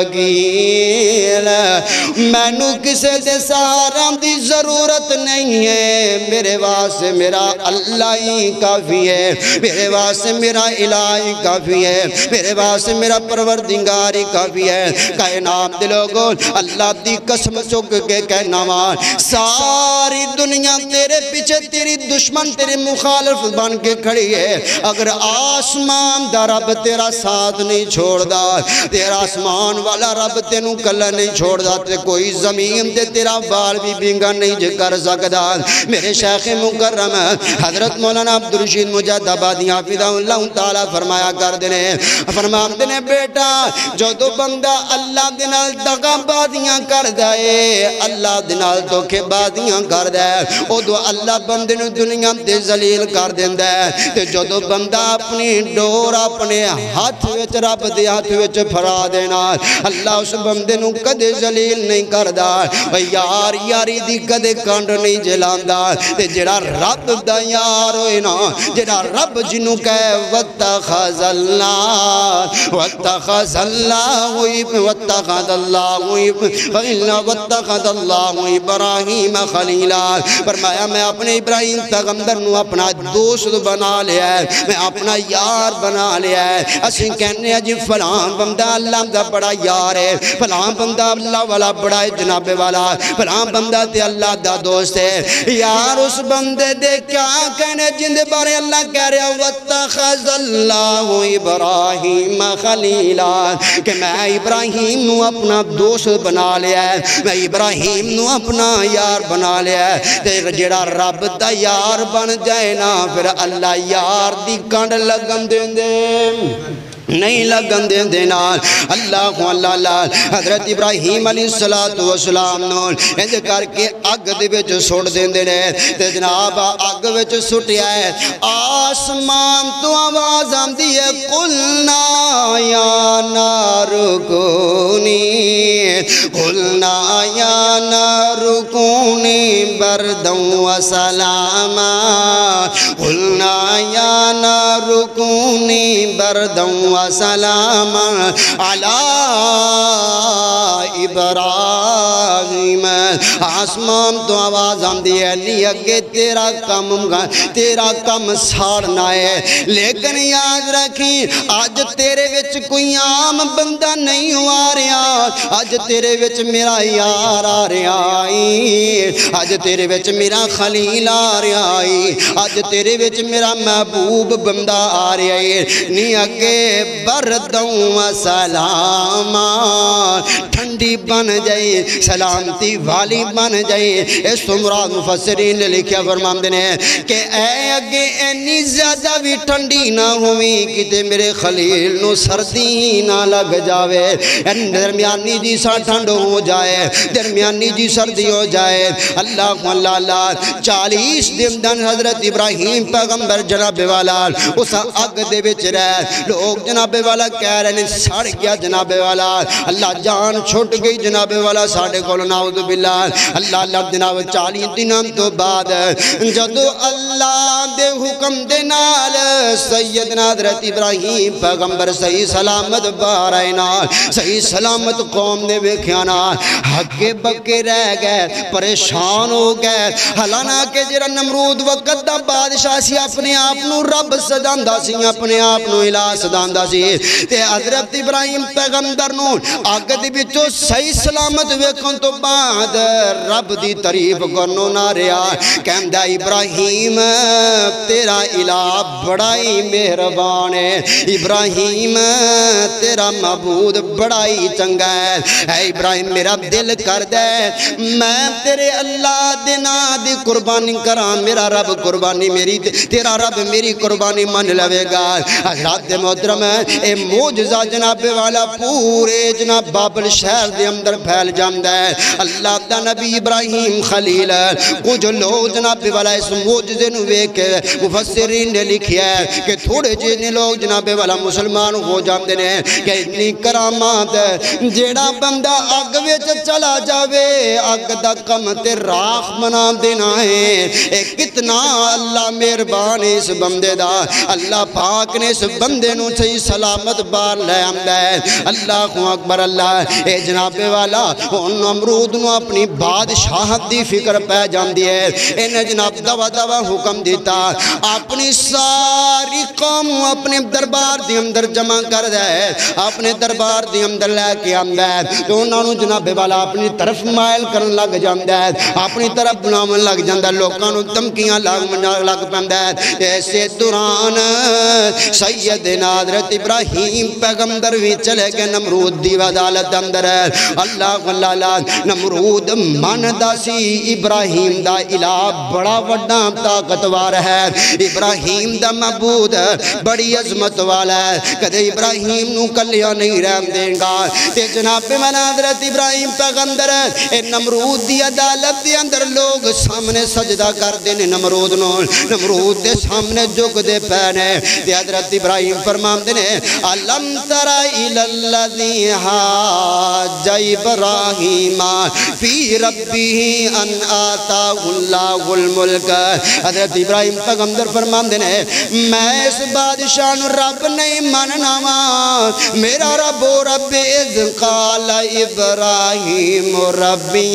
الوکیل، میں نو کسے دے سہارا دی ضرورت نہیں ہے، میرے واسطے میرا اللہ ہی کافی ہے، میرے واسطے میرا الہ ہی کافی ہے، میرے واسطے میرا پروردگار ہی کافی ہے۔ کائنات دے لوگوں اللہ دی قسم چک کے کہنا مان، ساری دنیا تیرے پیچھے تیری دشمن تیرے مخالف بن کے کھڑی ہے، اگر آسمان دا رب تیرا ساتھ نہیں چھوڑ دا، تیرا آسمان والا رب تینوں کلہ نہیں چھوڑ دا، تے کوئی زمین تے تیرا بال بھی بینگا نہیں جے کر سکدا۔ میرے شیخ مکرم حضرت مولانا عبدالرشید مجاہد آبادی حافظہ اللہ تعالیٰ فرمایا کر دینے، فرما دینے بیٹا جو دو بندہ اللہ دنال دغا بادیاں کر دائے، اللہ دنال دھوکے بادیاں کر دائے، او دو اللہ بندے نو دنیا تے ذلیل کر دیندا ہے تے جدوں بندہ اپنی ڈور اپنے ہاتھ وچ رب دے ہاتھ وچ پھڑا دینا اللہ اس بندے نو کدے ذلیل نہیں کردا یار یاری دی کدے کنڈ نہیں جلاندا تے جڑا رب دا یار ہوئے نا جڑا رب جنوں کہے واتخذ اللہ واتخذ اللہ واتخذ اللہ واتخذ اللہ ابراہیم خلیلا فرمایا میں اپنے ابراہیم پیغمبر نو اپنا دوست بنا لیا ہے میں اپنا یار بنا لیا ہے اسی کہنے ہیں جی فلان بندہ اللہ دا بڑا یار ہے فلان بندہ اللہ والا بڑا جناب والا فلان بندہ تے اللہ دا دوست ہے یار اس بندے دے کیا کہنے جن دے بارے اللہ کہہ رہا واتخذ اللہ ابراہیم خلیلا کہ میں ابراہیم نو اپنا دوست بنا لیا ہے میں ابراہیم نو اپنا یار بنا لیا ہے تے جڑا رب دا یار بن جائے نا پھر اللہ یار دی کنڈ لگن دیں دے نہیں لگن دیں دینا اللہ اللہ اللہ حضرت ابراہیم علیہ السلام نول انج کر کے اگ دے وچ سٹ دیں دینے تے جناب اگ وچ سٹیا ہے آسمان تو آواز آندی ہے قلنا یا نار کونی قلنا یا نار کونی بردن و سلاما قلنا یا نار کونی بردن و سلام علی ابراہیم آسمان تو آواز آمدی ہے نہیں اگے تیرا کم تیرا کم سارنا ہے لیکن یاد رکھیں آج تیرے وچ کوئی عام بندہ نہیں ہوا رہا آج تیرے وچ میرا یار آ رہا ہے آج تیرے وچ میرا خلیل آ رہا ہے آج تیرے وچ میرا محبوب بندہ آ رہا ہے نہیں اگے بردوں و سلاما ٹھنڈی بن جائے سلامتی والی بن جائے اس تو مراد مفسرین نے لکھیا فرماندے نے کہ اے اگے اینی زیادہ بھی ٹھنڈی نہ ہوئی کتے میرے خلیل نو سردی نہ لگ جاوے درمیانی جی سا ٹھنڈ ہو جائے درمیانی جی سردی ہو جائے اللہ اللہ اللہ چالیس دن دن حضرت ابراہیم پیغمبر جناب والا اس اگ دے وچ رہ لوگ جناب والا کہہ رہے ہیں سڑ گیا جناب والا اللہ جان چھوٹ گئی جناب والا ساڑھے کول نعوذ باللہ اللہ اللہ جناب چالی دنوں تو بعد جدو اللہ دے حکم دے نال سیدنا حضرت ابراہیم پیغمبر صحیح سلامت بارائے نال صحیح سلامت قوم نے ویکھیانا ہکے بکے رہ گئے پریشان ہو گئے حالانہ کہ جرا نمرود وقت دا بادشاہ سی اپنے آپ نو رب سجاندہ سی اپنے آپ نو الہ سجاندہ سی تے حضرت ابراہیم پیغمبر نو آگ دی بچو صحیح سلامت ویکھن تو بعد رب دی تعریف کرنو نہ رہا کہندہ ابراہیم تیرا الہ بڑائی مہربان ہے ابراہیم تیرا معبود بڑائی چنگا ہے اے ابراہیم میرا دل کر دے میں تیرے اللہ دینا دی قربانی کران میرا رب قربانی میری تیرا رب میری قربانی من لوے گا حضرات محترم اے موجزہ جناب والا پورے جناب بابل شہر دے اندر پھیل جاندہ ہے اللہ دا نبی ابراہیم خلیل کچھ لوگ جناب والا اس موجزے نوے کے مفسرین نے لکھیا ہے کہ تھوڑے جنے لوگ جناب والا مسلمان ہو جاندے نے کہ اتنی کرامات جیڑا بندہ آگ ویچ چلا جاوے آگ دا کم تے راخ منا دینا ہے اے کتنا اللہ مہربان اس بندے دا اللہ پاک نے اس بندے نو صحیح سلامت بار لے آمدہ ہے اللہ اکبر اللہ اے جناب والا ان نمرود نو اپنی بادشاہت دی فکر پہ جاندی ہے انہیں جناب دوا دوا حکم دیتا اپنی ساری قوم اپنے دربار دی اندر جمع کر دے اپنے دربار دی اندر لے کے آمدہ ہے تو انہوں نے جناب والا اپنی طرف مائل کرن لگ جاندہ ہے اپنی طرف بنامن لگ جاندہ ہے لوگوں نے دمکیاں لگ پاندہ ہے ایسے دوران سیدنا حضرت ابراہیم پیغمبر بھی چلے گئے نمرود دی عدالت اندر ہے ہے اللہ اللہ نمرود ماندا سی ابراہیم دا الہ بڑا وڈا طاقتور ہے ابراہیم دا معبود بڑی عظمت والا ہے کدے ابراہیم نو کلیا نہیں رہن دے گا تے جناب مولا حضرت ابراہیم پیغمبر اے نمرود دی عدالت دے اندر لوگ سامنے سجدہ کر دے نے نمرود نو نمرود دے سامنے جھک دے پینے تے حضرت ابراہیم فرماندے نے الم تر الی الذی حاج ابراہیم فی ربہ ان آتاہ اللہ الملک حضرت ابراہیم پیغمبر فرماندے نے میں اس بادشاہ نو رب نہیں ماننا وا میرا رب و رب اذ قال ابراہیم ربی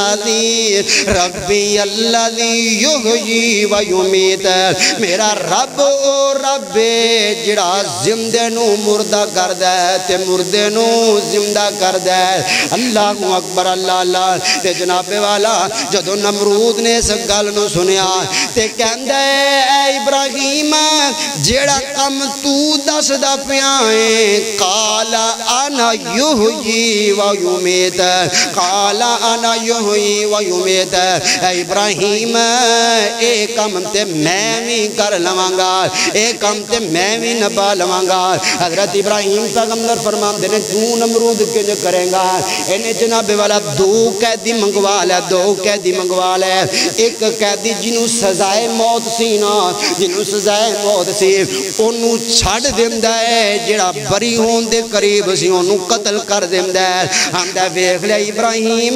الذی ربی الذی یحیی و یمیت میرا رب و رب جڑا زندے نو مردہ کر دے تے مردے نو زندہ کر دے اللہ اکبر اللہ اللہ تے جناب والا جدو نمرود نے اس گل نو سنیا تے کہندے اے ابراہیم جڑا کم تو دس دا پیائیں قال انا یحیی و یمیت قال انا یحیی و یمیت اے ابراہیم اے کم تے میں بھی کر لواں اے کم تے میں بھی نبا لواں گا حضرت ابراہیم پیغمبر فرماندے نے تو نمرود کنج کرے گا انہیں جناب والا دو قیدی منگوا لے دو قیدی منگوا لے ایک قیدی جنہوں سزائے موت سی نا جنہوں سزائے موت سی انہوں چھڑ دیندہ ہے جڑا بری ہون دے قریب سی انہوں قتل کر دیندہ ہے ہمدہ ویخ لے ابراہیم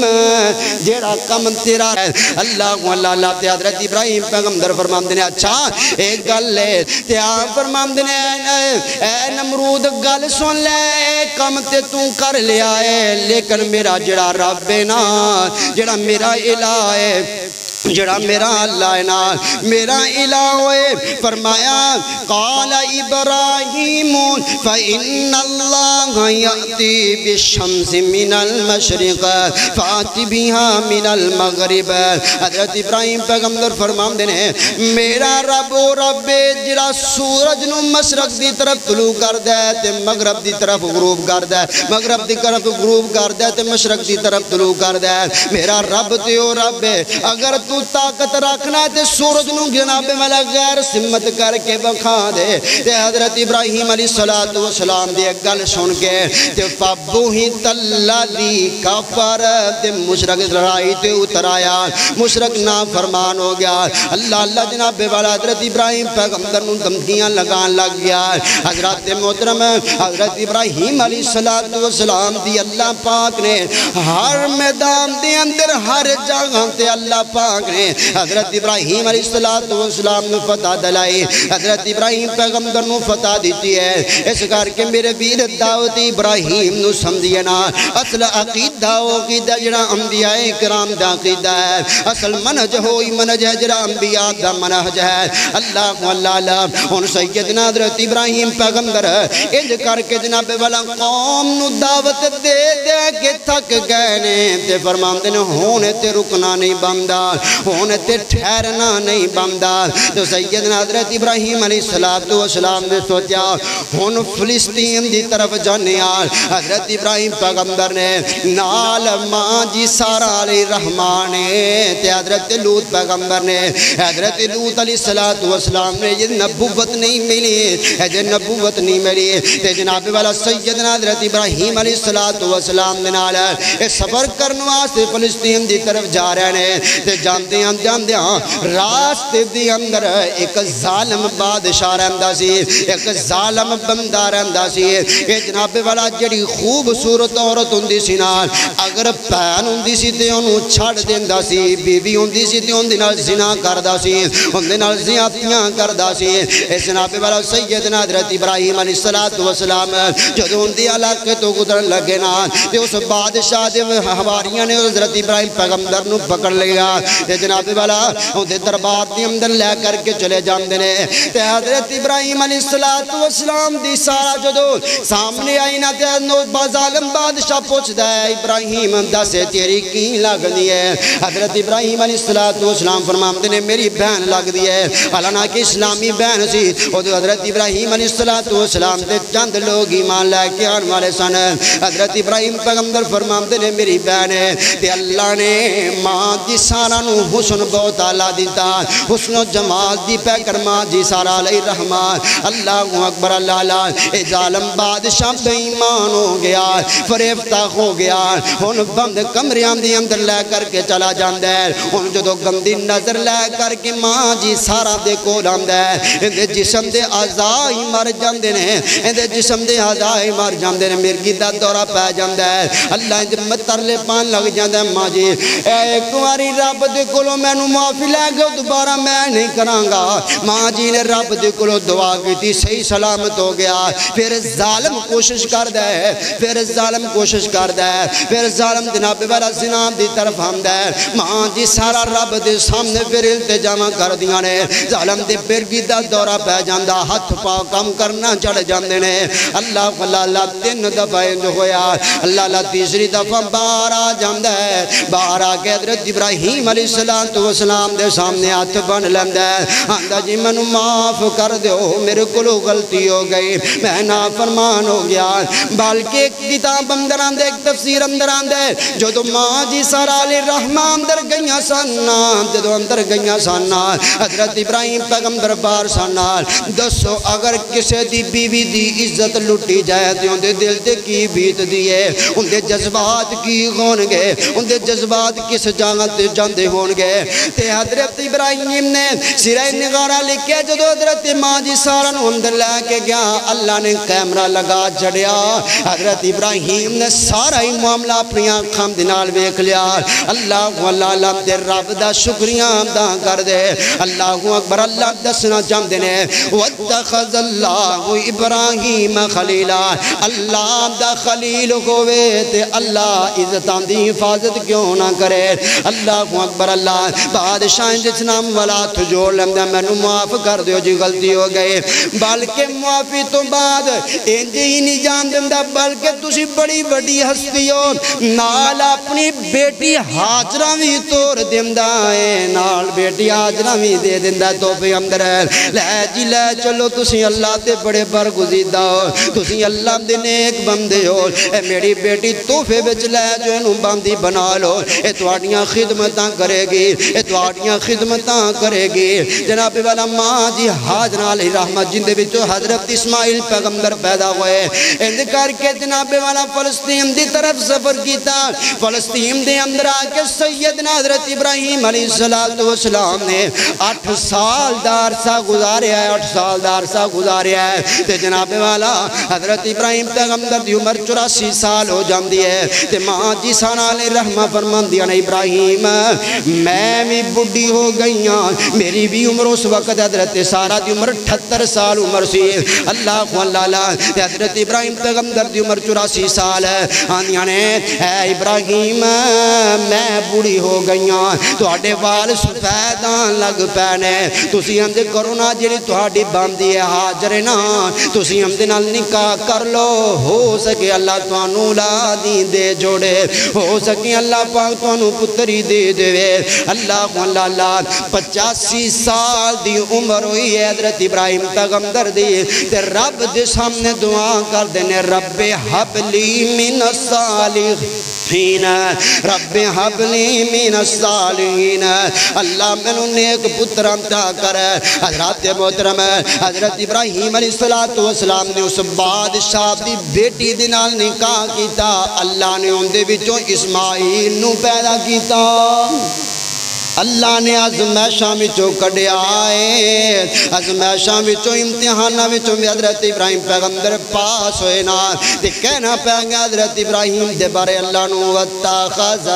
جڑا کم تیرا ہے اللہ اللہ اللہ تے حضرت ابراہیم پیغمبر فرماندے نے اچھا ایک گل لے تے آپ فرماندے نے اے نمرود گل سن لے کم تے تو کر لیا ہے لیکن میرا جڑا رب ہے نا جڑا میرا الہ ہے جڑا میرا اللہ ہے نا میرا الہ ہوئے فرمایا قال ابراہیم فإن اللہ یأتی بالشمس من المشرق فآتی بها من المغرب حضرت ابراہیم پیغمبر فرمان دینے میرا رب و رب جڑا سورج نو مشرق دی طرف طلوع کر دے تے مغرب دی طرف غروب کر دے مغرب دی طرف غروب کر دے تے مشرق دی طرف طلوع کر دے میرا رب تے او رب اگر تو طاقت رکھنا تے سورج نو جناب والا غیر سمت کر کے بکھا دے تے حضرت ابراہیم علیہ السلام دی گل سن کے تے فبوہی تللی کفر تے مشرق لڑائی تے اتر آیا مشرق نافرمان ہو گیا اللہ اللہ جناب والا حضرت ابراہیم پیغمبر نو دمکیاں لگان لگ گیا حضرت محترم حضرت ابراہیم علیہ السلام دی اللہ پاک نے ہر میدان دے اندر ہر جگہ تے اللہ پاک نے حضرت ابراہیم علیہ السلام نے فتح دلائی حضرت ابراہیم پیغمبر نے فتح دیتی ہے اس کر کے میرے ویر دعوت ابراہیم نو سمجھئے نا اصل عقیدہ ہو قیدہ جڑا انبیاء کرام دا قیدہ ہے اصل منہج ہوئی منہج ہے جڑا انبیاء دا منہج ہے اللہ اللہ اللہ ان سیدنا حضرت ابراہیم پیغمبر انج کر کے جناب والا قوم نو دعوت دے دے کے تھک گئے نے تے فرمان دے ہونے تے رکنا نہیں بندہ ہونے تے ٹھہرنا نہیں بندہ تو سیدنا حضرت ابراہیم علیہ السلام نے سوچا ہن فلسطین دی طرف جانے آل حضرت ابراہیم پیغمبر نے نال ماں جی سارا علیہ الرحمن تے حضرت لوت پیغمبر نے حضرت لوت علیہ السلام نے یہ نبوت نہیں ملی یہ نبوت نہیں ملی تے جناب والا سیدنا حضرت ابراہیم علیہ السلام نے نال سفر کرنوا سے فلسطین دی طرف جا رہے ہیں تے جاندے ہیں جاندے ہیں راستے دی اندر ایک ظالم بادشاہ رہندہ سی ایک ظالم بندہ رہندہ سی یہ جناب والا جڑی خوبصورت عورت ہوندی سی نال اگر پہن ہوندی سی تے انہوں چھڑ دیندہ سی بیوی ہوندی سی تے ہوندی نال زنا کردہ سی ہوندی نال زیادتیاں کردہ سی اس جناب والا سیدنا حضرت ابراہیم علیہ السلام جدو ہوندی علاقے تو گزر لگے نا تے اس بادشاہ دے حواریاں نے حضرت ابراہیم پیغمبر نو پکڑ لیا تے جناب والا اندے دربار دی اندر لے کر کے چلے جاندے نے تے حضرت ابراہیم علیہ السلام دی سارا جدو سامنے آئی نا تے ظالم بادشاہ پوچھدا ہے ابراہیم دسے تیری کی لگدی ہے حضرت ابراہیم علیہ السلام فرماندے نے میری بہن لگدی ہے حالانکہ اسلامی بہن سی او حضرت ابراہیم علیہ السلام تے چند لوگ ایمان لے کے آن والے سن حضرت ابراہیم پیغمبر فرماندے نے میری بہن ہے تے اللہ نے ماں دی سارا نو حسن بہت اعلیٰ دیتا حسن و جمال دی پہ کر ماں جی سارا علیہ رحمان اللہ اکبر اللہ اللہ اے ظالم بادشاہ بے ایمان ہو گیا فریفتہ ہو گیا ان بند کمریاں دی اندر لے کر کے چلا جاندہ ہے ان جو دو گندی نظر لے کر کے ماں جی سارا دے کو لاندہ ہے ان دے جسم دے آزائی مر جاندے نے ان دے جسم دے آزائی مر جاندے نے مرگی دا دورہ پہ جاندہ ہے اللہ ان دے مترلے پان لگ جاندہ ہے ماں جی اے ایک واری رب دے کلو میں نو معافی لے گئے دوبارہ میں نہیں کرانگا ماں جی نے رب دے کلو دعا کی تھی صحیح سلامت ہو گیا پھر ظالم کوشش کر دے پھر ظالم کوشش کر دے پھر ظالم جناب والا زنا دی طرف ہم دے ماں جی سارا رب دے سامنے پھر التجامہ کر دیا نے ظالم دے برگی دا دورہ پہ جاندہ ہاتھ پا کم کرنا چڑھ جاندے نے اللہ اللہ اللہ تین دفعہ جو ہویا اللہ اللہ تیسری دفعہ باہر آ جاندہ ہے باہر آ کے حضرت ابراہیم علیہ السلام دے سامنے ہاتھ بن لیندہ ہے آندہ جی منو معاف کر دیو میرے کلو غلطی ہو گئی میں نافرمان ہو گیا بلکہ ایک کتاب اندر آندے ایک تفسیر اندر آندے جو تو ماں جی سارا علیہ رحمان اندر گئیاں ساننا جو اندر گئیاں ساننا حضرت ابراہیم پیغمبر بار ساننا دسو اگر کسے دی بیوی دی عزت لٹی جائے تو ان دے دل دے کی بیت دیئے ان دے جذبات کی ہون گے ان دے جذبات کس جانت جاندے ہون گے تے حضرت ابراہیم نے سرہ نگارہ لکھے جو حضرت ماں جی سارا اندر لے کے گیا اللہ نے کیمرہ لگا جڑیا حضرت ابراہیم نے سارا ہی معاملہ اپنی آنکھاں دنال بیک لیا اللہ اللہ اللہ دے رب دا شکریہ دا کر دے اللہ اکبر اللہ دسنا چاہتے نے وَاتَّخَذَ اللَّهُ إِبْرَاهِيمَ خَلِيلًا اللہ دا خلیل ہوئے تے اللہ عزتان دی حفاظت کیوں نہ کرے اللہ اکبر اللہ بادشاہ جس نام والا تو جوڑ لمدہ میں نو معاف کر دیو جی غلطی ہو گئے بلکہ معافی تو بعد انجی ہی نہیں جان دندہ بلکہ تسی بڑی بڑی ہستی ہو نال اپنی بیٹی حاجرہ بھی توڑ دندہ ہے نال بیٹی حاجرہ بھی دے دندہ تو پہ اندر ہے لے جی لے چلو تسی اللہ تے بڑے برگزیدہ ہو تسی اللہ دے نیک بندے ہو اے میری بیٹی توفے بچ لے جو انہوں باندی بنا لو اے توڑیاں خدمتاں کرے گی اے توڑیاں خدمتاں کرے گی جناب والا ماں جی حاجرہ علیہ رحمت جن دے بچو حضرت اسماعیل پیغمبر پیدا ہوئے اندکار کے جناب والا فلسطین دی طرف سفر کیتا فلسطین دے اندر آکے سیدنا حضرت ابراہیم علیہ السلام نے آٹھ سال دارسہ گزارے آئے آٹھ سال دارسہ گزارے آئے تے جناب والا حضرت ابراہیم پیغمبر دی عمر چوراسی سال ہو جان دی ہے تے ماں جی سانا علیہ رحمہ فرمان دیا نے ابراہیم میں بھی بڑی ہو گئی ہوں میری بھی عمر اس وقت حضرت سارا دی عمر اٹھتر سال عمر سی اللہ اللہ اللہ حضرت ابراہیم پیغمبر دی عمر چوراسی سال ہے آنیا نے اے ابراہیم میں بڑی ہو گئی ہوں تو آڈے وال سفیدان لگ پینے تسی ہم دے کرونا جلی تو آڈی باندی ہے حاجر نا تسی ہم دے نال نکاح کر لو ہو سکے اللہ تو انو لا دی دے جوڑے ہو سکے اللہ پاک تو انو پتری دے دے اللہ اللہ اللہ پچاسی سال دی عمر ہوئی ہے حضرت ابراہیم پیغمبر دی تے رب دے سامنے دعا کر دینے رب حبلی من الصالحین رب حبلی من الصالحین اللہ میں نے نیک پتر عطا کر حضرت محترم حضرت ابراہیم علیہ السلام نے اس بادشاہ دی بیٹی دنال نکاح کیتا اللہ نے ان دے بچوں اسماعیل نو پیدا کیتا اللہ نے ازمیشاں وچوں کڈیا آئے ازمیشاں وچوں امتحاناں وچوں حضرت ابراہیم پیغمبر پاس ہوئے نا تے کہنا پہ گیا حضرت ابراہیم دے بارے اللہ نو واتخذ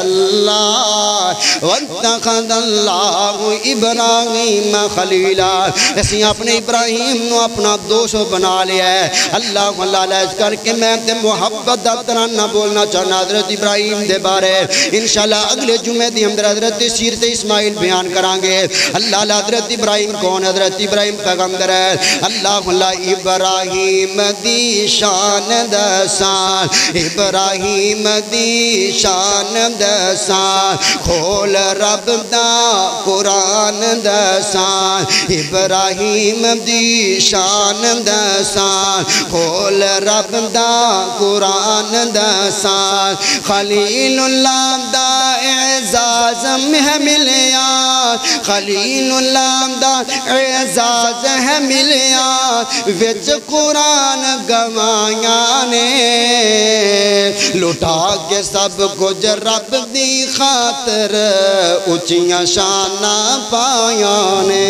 اللہ واتخذ اللہ ابراہیم خلیلا اسی اپنے ابراہیم نو اپنا دوست بنا لیا ہے اللہ اللہ لائز کر کے میں تے محبت دا ترانہ بولنا چاہنا حضرت ابراہیم دے بارے انشاءاللہ اگلے جمعہ دی ہم در حضرت سیرت اسماعیل اسماعیل بیان کرانگے اللہ اللہ حضرت ابراہیم کون حضرت ابراہیم پیغمبر ہے اللہ اللہ ابراہیم دی شان دسان ابراہیم دی شان دسان کھول رب دا قرآن دسان ابراہیم دی شان دسان کھول رب دا قرآن دسان خلیل اللہ دا اعزاز میں ملیا خلیل اللہ دا اعزاز ہے ملیا وچ قرآن گوائیاں نے لٹا کے سب کچھ رب دی خاطر اچھیاں شانہ پایاں نے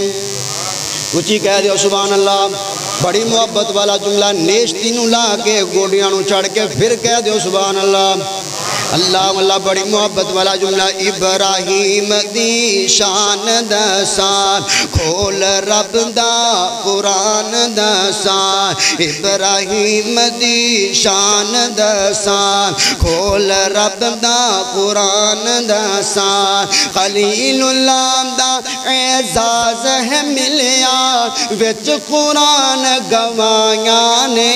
اچھی کہہ دیو سبحان اللہ بڑی محبت والا جملہ نیشتی نو لا کے گوڑیاں نو چڑھ کے پھر کہہ دیو سبحان اللہ اللہ اللہ بڑی محبت والا جملہ ابراہیم دی شان دسان کھول رب دا قرآن دسان ابراہیم دی شان دسان کھول رب دا قرآن دسان خلیل اللہ دا اعزاز ہے ملیا وچ قرآن گوائیاں نے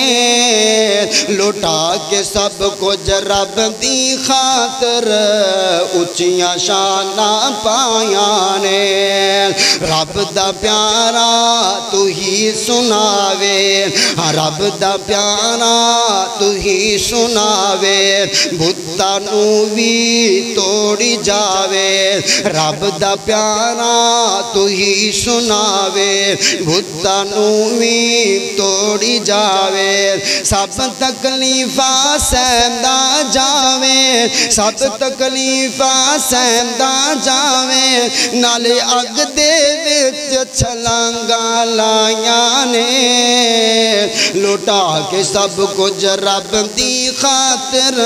لٹا کے سب کچھ رب دی خاطر اچھیاں شانہ پایاں نے رب دا پیارا تو ہی سناوے رب دا پیارا تو ہی سناوے بھتا نوی توڑی جاوے رب دا پیارا تو ہی سناوے بھتا نوی توڑی جاوے سب تکلیفہ سہندہ جاوے سب تکلیفہ سہندہ جاوے نالے اگ دے وچ چھلانگا لائیاں نے لٹا کے سب کچھ رب دی خاطر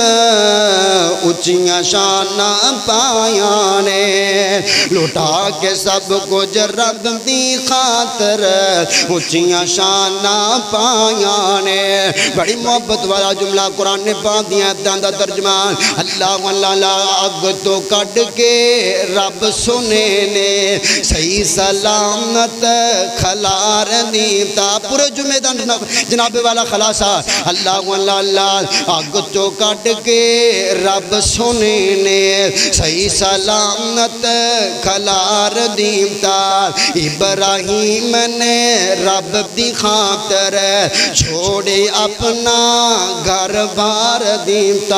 اچھیاں شانہ پایاں نے لٹا کے سب کچھ رب دی خاطر اچھیاں شانہ پایاں نے بڑی محبت والا جملہ قرآن نے پا دیا ہے ترجمان اللہ اللہ اگ تو کٹ کے رب سنے نے صحیح سلامت کھلار دیتا پورے جمعہ دن جناب والا خلاصہ اللہ اللہ اگ تو کٹ کے رب سنے نے صحیح سلامت کھلار دیتا ابراہیم نے رب دی خاطر چھوڑے اپنا گھر بار دیتا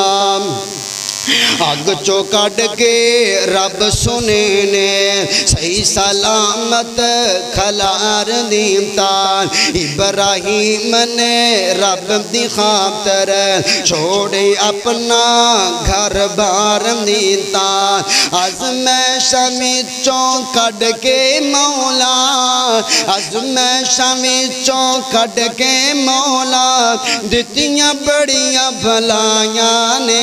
اگ چو کٹ کے رب سنے نے صحیح سلامت کھلار دیتا ابراہیم نے رب دی خاطر چھوڑے اپنا گھر بار دیتا ازمائش وچوں کٹ کے مولا ازمائش وچوں کٹ کے مولا دتیاں بڑیاں بھلائیاں نے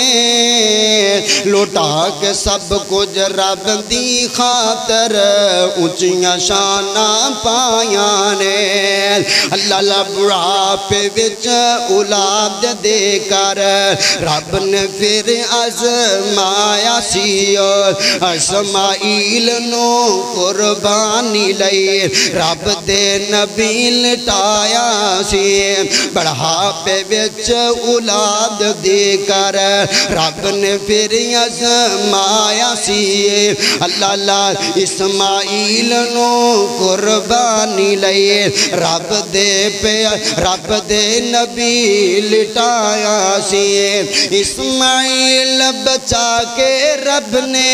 لوٹا کے سب کچھ رب دی خاطر اونچیاں شانہ پایاں نے اللہ اللہ بڑھاپے وچ اولاد دے کر رب نے پھر آزمایا سی اسماعیل نو قربانی لئی رب دے نبی لٹایا سی بڑھاپے وچ اولاد دے کر رب نے پھر آزمایا سی اللہ اللہ اسماعیل نو قربانی لئی رب دے پہ رب دے نبی لٹایا سی اسماعیل بچا کے رب نے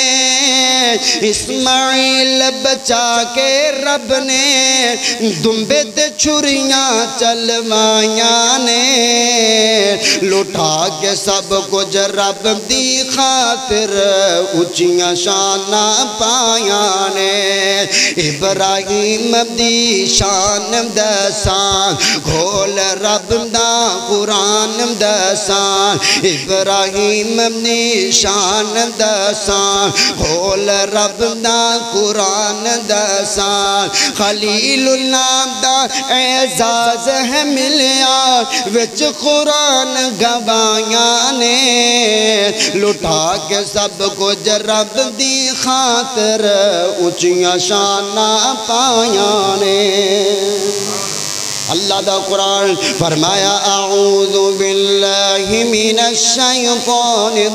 اسماعیل بچا کے رب نے دمبے تے چھریاں چلوائیاں نے لٹا کے سب کچھ رب دی خاطر اونچیاں شانہ پایاں نے ابراہیم دی شان دسان کھول رب دا قرآن دسان ابراہیم دی شان دسان کھول رب دا قرآن دسان خلیل اللہ دا اعزاز ہے ملیا وچ قرآن گوائیاں نے लुटा के सब कुछ रब दी खातिर उचियां शाना पाया ने। अल्लाह दा कुरान फरमाया अऊज़ु बिल्लाहि मिनश शैतानिर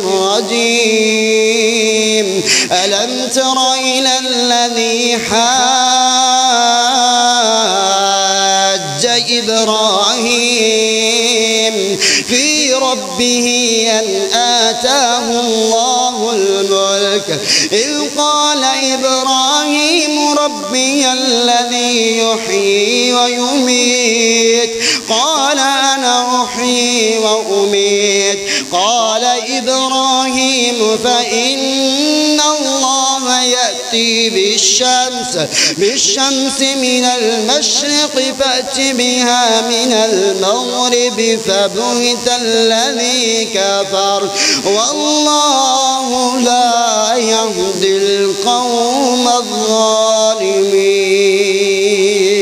रजीम अलम तरा इलल्लज़ी हज्ज इब्राहीम फी रब्बिही अन आताहु अल्लाहुल मुल्क इज़ क़ाल इब्राहीम रब्बियल्लज़ी युह्यी व युमीत قال أنا أحيي وأميت قال إبراهيم فإن الله يأتي بالشمس بالشمس من المشرق فأت بها من المغرب فبهت الذي كفر والله لا يهدي القوم الظالمين.